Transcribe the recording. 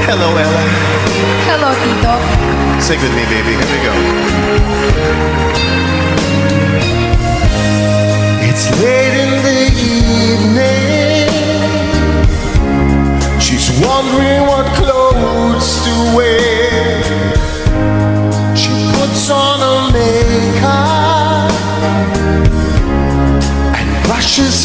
Hello, Elha. Hello, Tito. Sing with me, baby. Here we go. It's late in the evening. She's wondering what clothes to wear. She puts on her makeup and brushes